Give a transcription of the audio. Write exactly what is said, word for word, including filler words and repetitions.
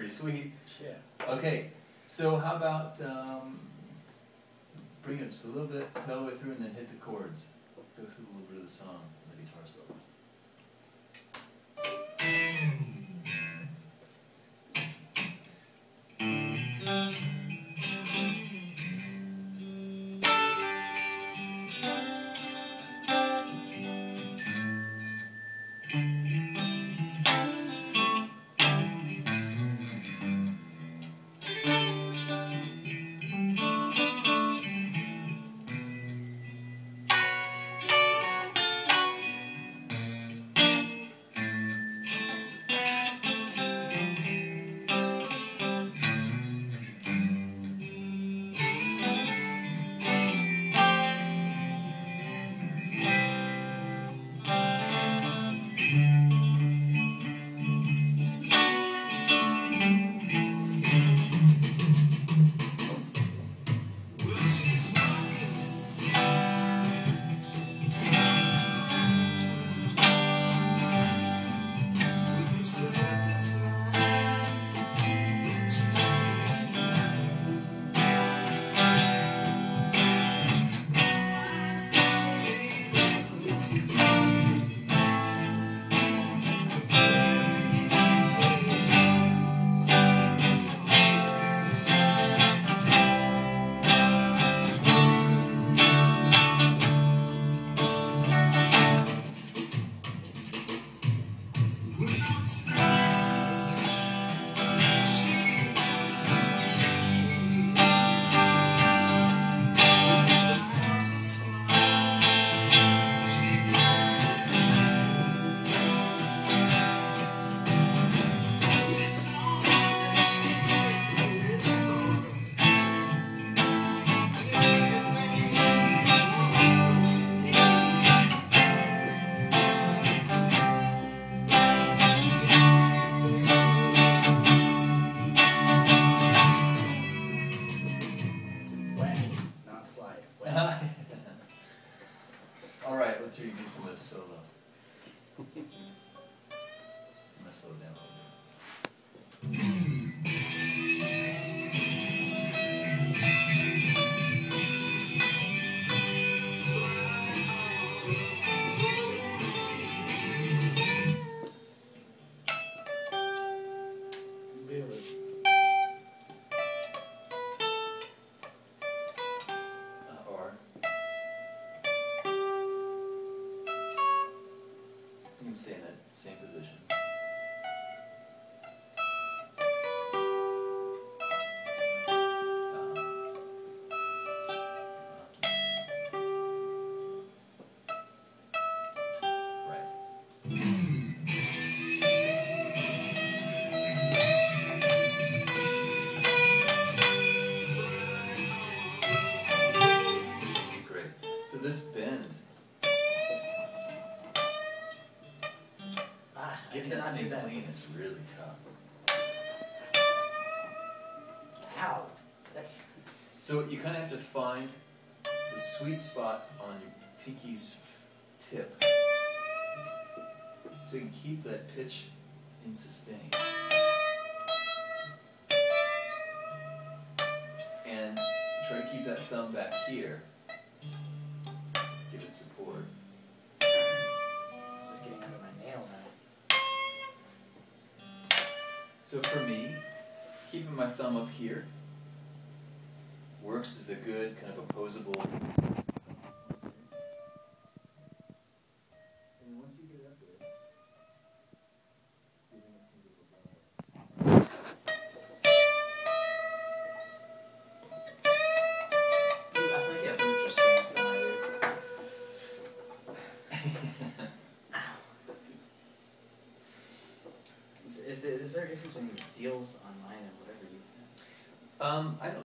pretty sweet. Yeah. Okay, so how about um, bring it just a little bit, play all the way through, and then hit the chords. Go through a little bit of the song, the guitar solo. Alright, let's hear you do some of this solo. I'm going to slow it down a little bit. You can stay in that same position. So this bend, ah, getting that thing clean is really tough. How? So you kind of have to find the sweet spot on your pinky's tip, so you can keep that pitch in sustain. And try to keep that thumb back here. Give it support. This is getting under my nail now. So for me, keeping my thumb up here works as a good kind of opposable. And once you get up there, giving it a little bow. I think you have looser strings than I do. Is, is, is there a difference in the steels on mine and whatever you have? Um, I don't